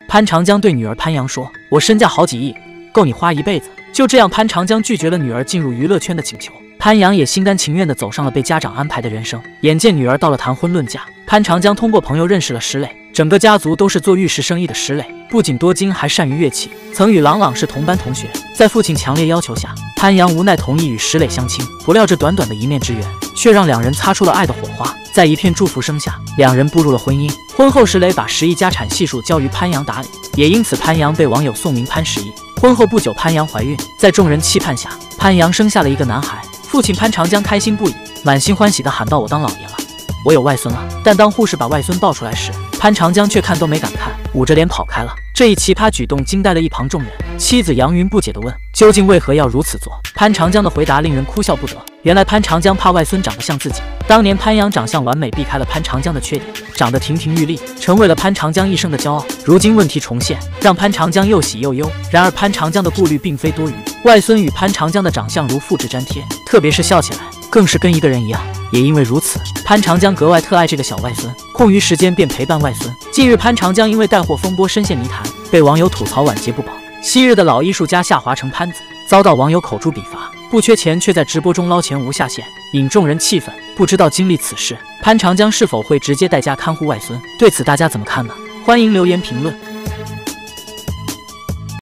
潘长江对女儿潘阳说：“我身价好几亿，够你花一辈子。”就这样，潘长江拒绝了女儿进入娱乐圈的请求。潘阳也心甘情愿地走上了被家长安排的人生。眼见女儿到了谈婚论嫁，潘长江通过朋友认识了石磊，整个家族都是做玉石生意的石磊，不仅多金，还善于乐器，曾与郎朗是同班同学。在父亲强烈要求下，潘阳无奈同意与石磊相亲。不料这短短的一面之缘，却让两人擦出了爱的火花。在一片祝福声下，两人步入了婚姻。婚后，石磊把10亿家产系数交于潘阳打理，也因此潘阳被网友送名潘10亿。婚后不久，潘阳怀孕，在众人期盼下，潘阳生下了一个男孩。父亲潘长江开心不已，满心欢喜地喊道：“我当老爷了，我有外孙了。”但当护士把外孙抱出来时，潘长江却看都没敢看，捂着脸跑开了。这一奇葩举动惊呆了一旁众人。妻子杨云不解地问：“究竟为何要如此做？”潘长江的回答令人哭笑不得。原来潘长江怕外孙长得像自己。当年潘阳长相完美，避开了潘长江的缺点，长得亭亭玉立，成为了潘长江一生的骄傲。如今问题重现，让潘长江又喜又忧。然而潘长江的顾虑并非多余，外孙与潘长江的长相如复制粘贴，特别是笑起来，更是跟一个人一样。也因为如此，潘长江格外特爱这个小外孙，空余时间便陪伴外孙。近日，潘长江因为带货风波深陷泥潭，被网友吐槽晚节不保。昔日的老艺术家夏华成潘子遭到网友口诛笔伐，不缺钱却在直播中捞钱无下限，引众人气愤。不知道经历此事，潘长江是否会直接代价看护外孙？对此大家怎么看呢？欢迎留言评论。